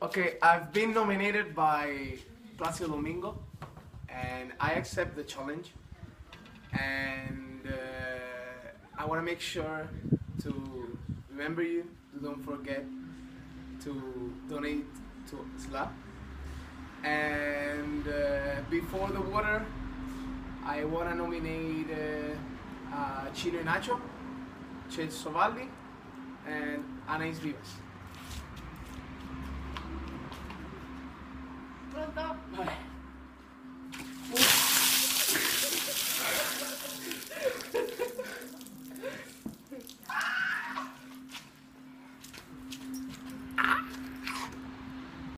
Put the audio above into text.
Okay, I've been nominated by Placido Domingo, and I accept the challenge. And I want to make sure to remember you. Don't forget to donate to SLA. And before the water, I want to nominate Chino y Nacho, Chet Sovaldi, and Anais Vivas.